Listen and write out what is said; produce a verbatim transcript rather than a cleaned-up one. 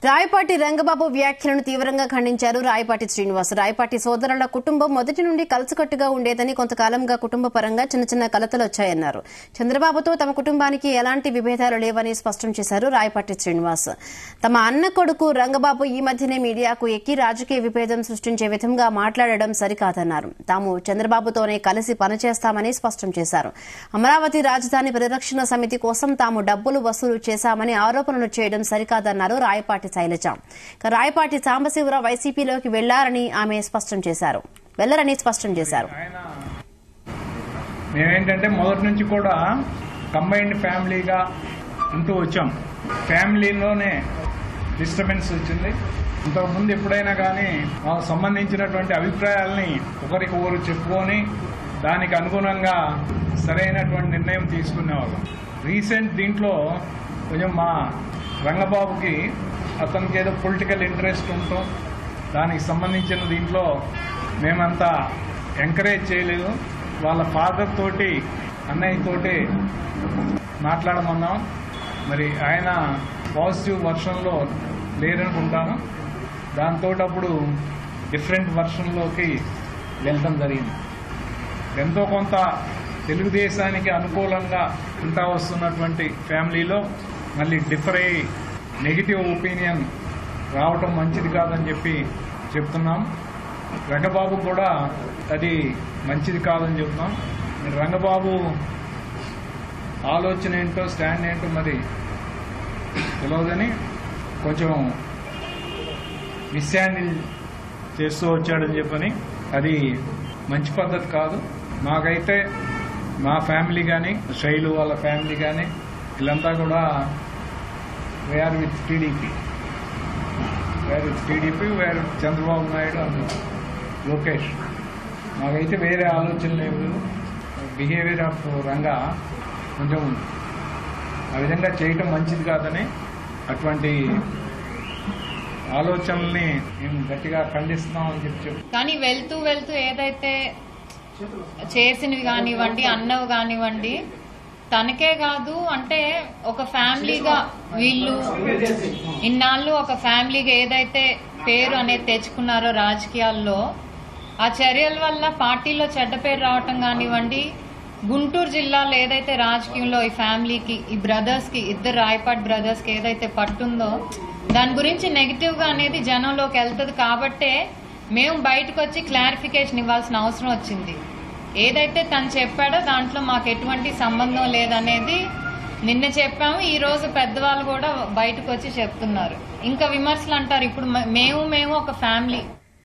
రాయపాటి రంగబాబు వ్యాఖ్యలను తీవ్రంగా ఖండించారు రాయపాటి శ్రీనివాస్. రాయపాటి సోదరుల కుటుంబం మొదటి నుండి కలిసికట్టుగా ఉండేదని, కొంతకాలంగా కుటుంబ పరంగా చిన్న చిన్న కలతలు వచ్చాయన్నారు. చంద్రబాబుతో తమ కుటుంబానికి ఎలాంటి విభేదాలు లేవని స్పష్టం చేశారు రాయపాటి శ్రీనివాస్. తమ అన్న కొడుకు రంగబాబు ఈ మధ్యనే మీడియాకు ఎక్కి రాజకీయ విభేదం సృష్టించే విధంగా మాట్లాడడం సరికాదన్నారు. తాము చంద్రబాబుతోనే కలిసి పనిచేస్తామని స్పష్టం చేశారు. అమరావతి రాజధాని పరిరక్షణ సమితి కోసం తాము డబ్బులు వసూలు చేశామని ఆరోపణలు చేయడం సరికాదన్నారు రాయపాటి శైలజ. రాయపాటి సాంబశివరావు వైసీపీలోకి వెళ్లారని ఆమె స్పష్టం చేశారు వెళ్లరని స్పష్టం చేశారు. మేమేంటంటే మొదటి నుంచి కూడా కంబైన్డ్ ఫ్యామిలీగా ఉంటూ వచ్చాం. ఫ్యామిలీలోనే డిస్టర్బెన్స్ వచ్చింది. ఇంతకుముందు ఎప్పుడైనా కానీ మాకు సంబంధించినటువంటి అభిప్రాయాలని ఒకరికి ఒకరు చెప్పుకొని దానికి అనుగుణంగా సరైనటువంటి నిర్ణయం తీసుకునేవాళ్ళం. రీసెంట్ దీంట్లో కొంచెం మా రంగబాబుకి అతనికి ఏదో పొలిటికల్ ఇంట్రెస్ట్ ఉంటాం, దానికి సంబంధించిన దీంట్లో మేమంతా ఎంకరేజ్ చేయలేదు. వాళ్ళ ఫాదర్ తోటి అన్నయ్య తోటి మాట్లాడమన్నాం. మరి ఆయన పాజిటివ్ వర్షన్లో లేరనుకుంటాను. దాంతో అప్పుడు డిఫరెంట్ వర్షన్లోకి వెళ్ళడం జరిగింది. ఎంతో కొంత తెలుగుదేశానికి అనుకూలంగా ఉంటా వస్తున్నటువంటి ఫ్యామిలీలో మళ్ళీ డిఫర్ అయ్యి నెగిటివ్ ఒపీనియన్ రావటం మంచిది కాదని చెప్పి చెప్తున్నాం. రంగబాబు కూడా అది మంచిది కాదని చెప్తున్నాం. రంగబాబు ఆలోచన ఏంటో స్టాండ్ ఏంటో మరి తెలియదని కొంచెం మిస్హ్యాండిల్ చేస్తూ వచ్చాడని చెప్పని అది మంచి పద్ధతి కాదు. మాకైతే మా ఫ్యామిలీ కానీ శైలు వాళ్ళ ఫ్యామిలీ కానీ వీళ్ళంతా కూడా we are with TDP we're with TDP we're Chandrababu Naidu and Lokesh. మాకైతే వేరే ఆలోచన లేవు. బిహేవియర్ ఆఫ్ రంగా కొంచెం ఆ విధంగా చేయటం మంచిది కాదని అటువంటి ఆలోచనల్ని మేము గట్టిగా ఖండిస్తున్నామని చెప్పి చెప్పు. కానీ వెళ్తూ వెళ్తూ ఏదైతే చేసినవి కానివ్వండి, అన్నవి కానివ్వండి, తనకే కాదు అంటే ఒక ఫ్యామిలీగా వీళ్ళు ఇన్నాళ్ళు ఒక ఫ్యామిలీగా ఏదైతే పేరు అనేది తెచ్చుకున్నారో రాజకీయాల్లో, ఆ చర్యల వల్ల పార్టీలో చెడ్డ పేరు రావటం కానివ్వండి, గుంటూరు జిల్లాలో ఏదైతే రాజకీయంలో ఈ ఫ్యామిలీకి ఈ బ్రదర్స్ కి ఇద్దరు రాయపాటి బ్రదర్స్ కి ఏదైతే పట్టుందో దాని గురించి నెగిటివ్ గా అనేది జనంలోకి వెళ్తుంది. కాబట్టే మేము బయటకు వచ్చి క్లారిఫికేషన్ ఇవ్వాల్సిన అవసరం వచ్చింది. ఏదైతే తను చెప్పాడో దాంట్లో మాకు ఎటువంటి సంబంధం లేదనేది నిన్న చెప్పాము. ఈ రోజు పెద్దవాళ్ళు కూడా బయటకు వచ్చి చెప్తున్నారు. ఇంకా విమర్శలు అంటారు. ఇప్పుడు మేము మేము ఒక ఫ్యామిలీ